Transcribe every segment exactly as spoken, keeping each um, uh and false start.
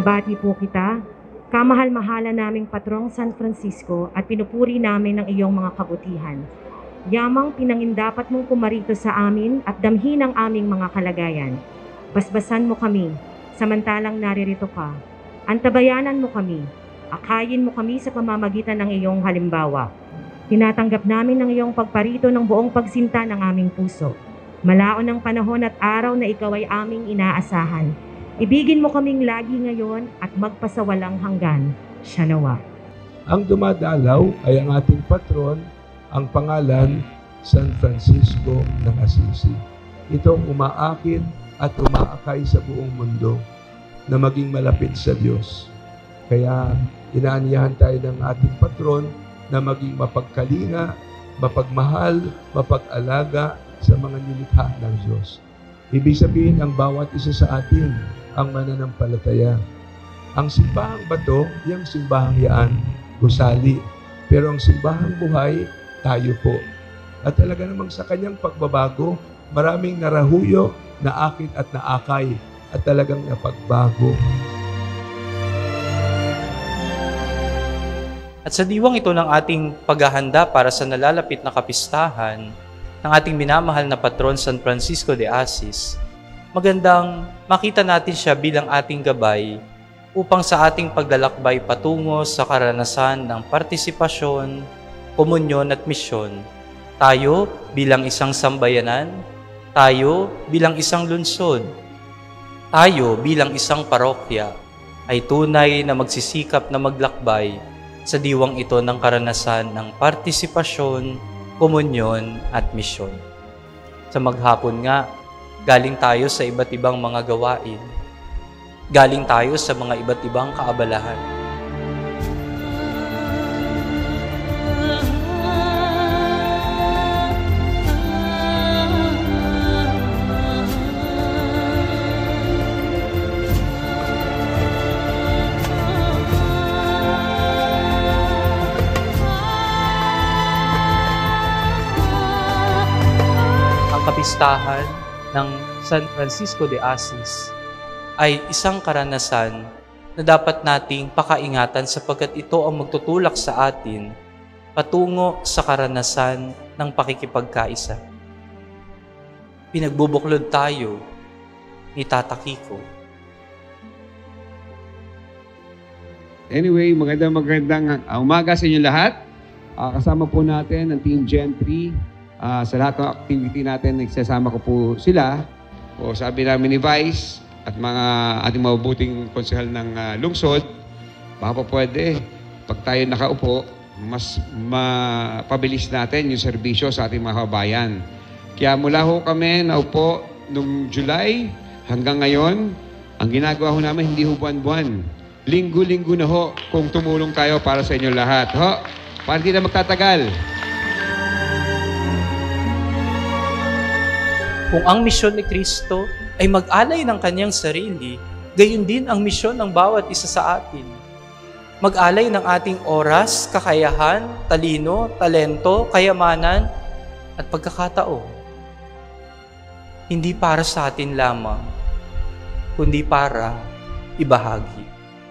Binabati po kita, kamahal-mahala naming Patrong San Francisco at pinupuri namin ang iyong mga kabutihan. Yamang pinangindapat mong kumarito sa amin at damhin ang aming mga kalagayan. Basbasan mo kami, samantalang naririto ka. Antabayanan mo kami, akayin mo kami sa pamamagitan ng iyong halimbawa. Tinatanggap namin ang iyong pagparito ng buong pagsinta ng aming puso. Malaon ang panahon at araw na ikaw ay aming inaasahan. Ibigin mo kaming lagi ngayon at magpasawalang hanggan. Siya nawa. Ang dumadalaw ay ang ating patron, ang pangalan San Francisco ng Assisi. Itong umaakit at umaakay sa buong mundo na maging malapit sa Diyos. Kaya inaanyahan tayo ng ating patron na maging mapagkalinga, mapagmahal, mapag-alaga sa mga nilikha ng Diyos. Ibig sabihin, ang bawat isa sa atin ang mananampalataya. Ang simbahang bato, yung simbahang yaan, gusali. Pero ang simbahang buhay, tayo po. At talaga namang sa kanyang pagbabago, maraming narahuyo, naakit at naakay, at talagang napagbago. At sa diwang ito ng ating paghahanda para sa nalalapit na kapistahan ng ating minamahal na patron San Francisco de Assis, magandang makita natin siya bilang ating gabay upang sa ating paglalakbay patungo sa karanasan ng partisipasyon, komunyon at misyon. Tayo bilang isang sambayanan, tayo bilang isang lungsod, tayo bilang isang parokya ay tunay na magsisikap na maglakbay sa diwang ito ng karanasan ng partisipasyon, komunyon at misyon. Sa maghapon nga, galing tayo sa iba't ibang mga gawain. Galing tayo sa mga iba't ibang kaabalahan. Kapistahan ng San Francisco de Assis ay isang karanasan na dapat nating pakaingatan sapagkat ito ang magtutulak sa atin patungo sa karanasan ng pakikipagkaisa. Pinagbubuklod tayo ni Tata Kiko. Anyway, magandang magandang umaga sa inyo lahat. Uh, kasama po natin ang Team Gen three. Uh, sa lahat ng activity natin, nagsasama ko po sila. O sabi namin ni Vice at mga ating mabubuting konsehal ng uh, lungsod, baka po pwede, pag tayo nakaupo, mas mapabilis natin yung serbisyo sa ating mga kabayan. Kaya mula ho kami naupo noong July hanggang ngayon, ang ginagawa ho namin hindi ho buwan-buwan. Linggo-linggo na ho kung tumulong tayo para sa inyo lahat. Ho, para hindi na magtatagal. Kung ang misyon ni Kristo ay mag-alay ng kanyang sarili, gayon din ang misyon ng bawat isa sa atin. Mag-alay ng ating oras, kakayahan, talino, talento, kayamanan, at pagkakataon. Hindi para sa atin lamang, kundi para ibahagi.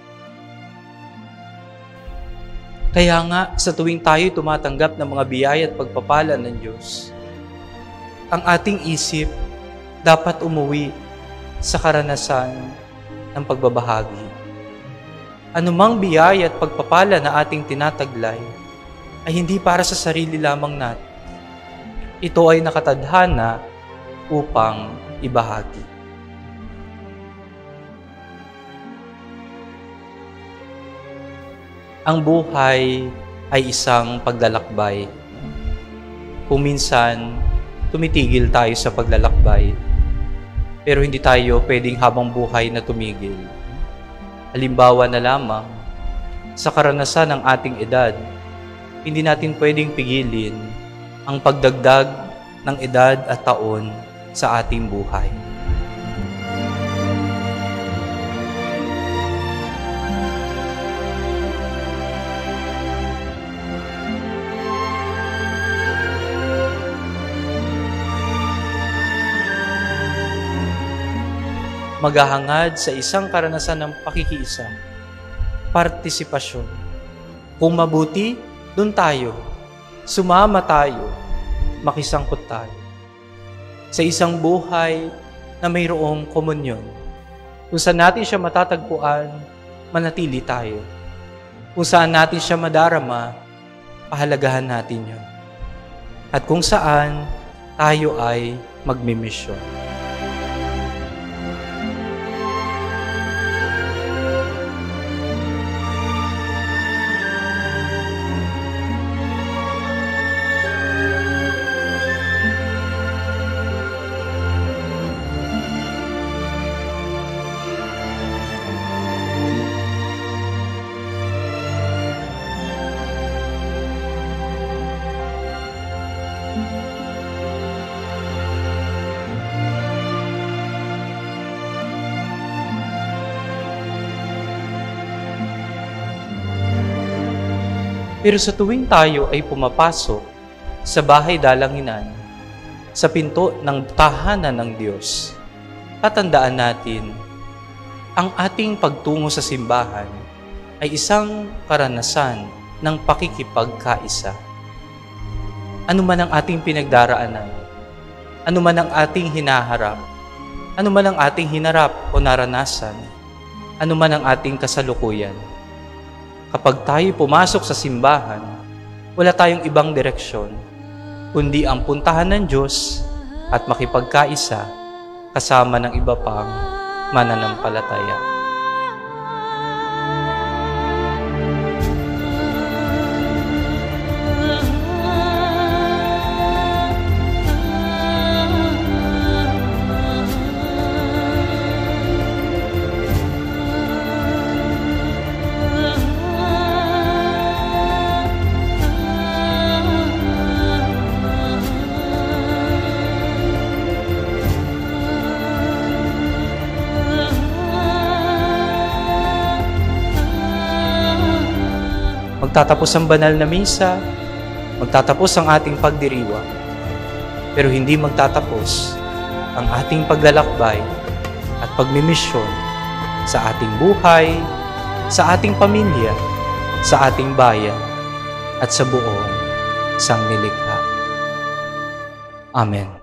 Kaya nga, sa tuwing tayo tumatanggap ng mga biyaya at pagpapala ng Diyos, ang ating isip dapat umuwi sa karanasan ng pagbabahagi. Anumang biyaya at pagpapala na ating tinataglay ay hindi para sa sarili lamang natin. Ito ay nakatadhana upang ibahagi. Ang buhay ay isang paglalakbay. Kung minsan, tumitigil tayo sa paglalakbay, pero hindi tayo pwedeng habang buhay na tumigil. Halimbawa na lamang, sa karanasan ng ating edad, hindi natin pwedeng pigilin ang pagdagdag ng edad at taon sa ating buhay. maghahangad sa isang karanasan ng pakikiisa, partisipasyon. Kung mabuti, dun tayo. Sumama tayo. Makisangkot tayo. Sa isang buhay na mayroong komunyon. Kung saan natin siya matatagpuan, manatili tayo. Kung saan natin siya madarama, pahalagahan natin yun. At kung saan tayo ay magmimisyon. Pero sa tuwing tayo ay pumapasok sa bahay dalanginan, sa pinto ng tahanan ng Diyos, tatandaan natin, ang ating pagtungo sa simbahan ay isang karanasan ng pakikipagkaisa. Ano man ang ating pinagdaraanan, ano man ang ating hinaharap, ano man ang ating hinarap o naranasan, ano man ang ating kasalukuyan, kapag tayo pumasok sa simbahan, wala tayong ibang direksyon, kundi ang puntahan ng Diyos at makipagkaisa kasama ng iba pang mananampalataya. Magtatapos ang banal na misa, magtatapos ang ating pagdiriwang, pero hindi magtatapos ang ating paglalakbay at pagmimisyon sa ating buhay, sa ating pamilya, sa ating bayan, at sa buong sanglilikha. Amen.